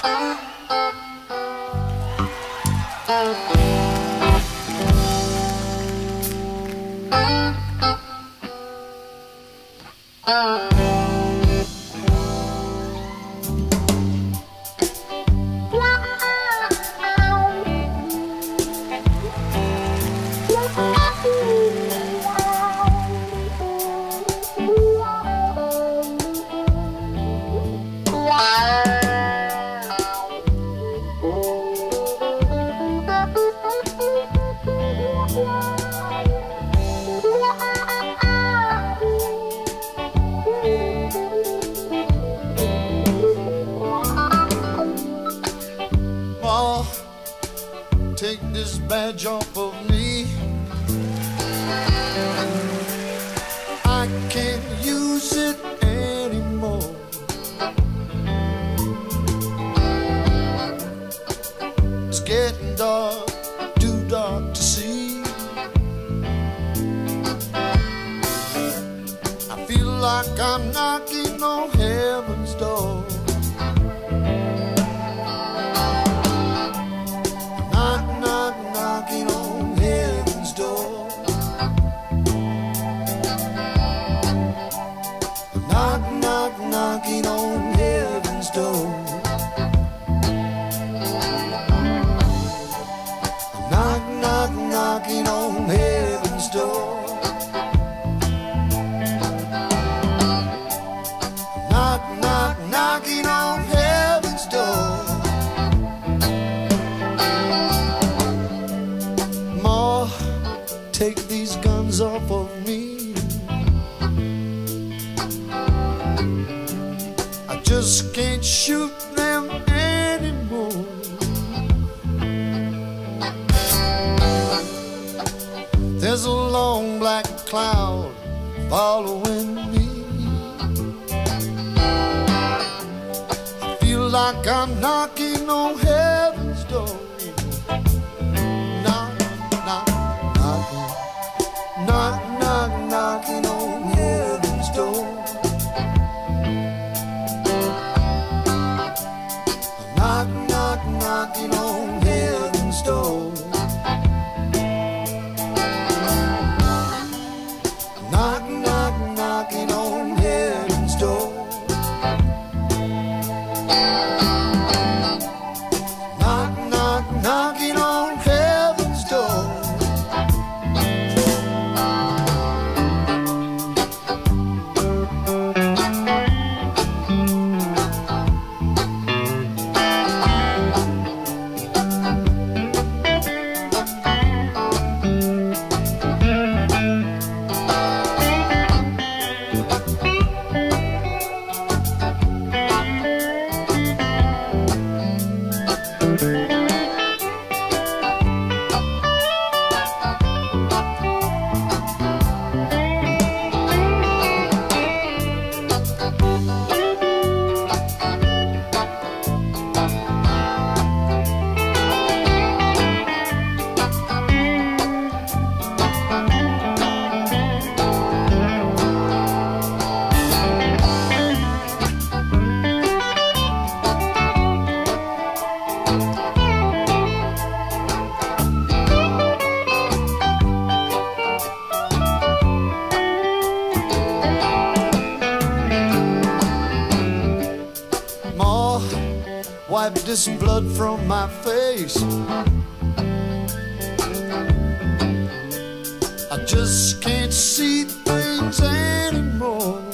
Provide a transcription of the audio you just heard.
Take this badge off of me. I can't use it anymore. It's getting dark, too dark to see. I feel like I'm knocking on heaven's door. Knocking on heaven's door. Knocking on heaven's door. Knocking on heaven's door. Knocking on heaven's door. Ma, take these guns off of me. I just can't shoot them anymore. There's a long black cloud following me. I feel like I'm knocking on heaven's door. Knocking on heaven's door. Knocking on heaven's door. Knocking on heaven's door. Knocking on heaven's door. Wipe this blood from my face. I just can't see things anymore.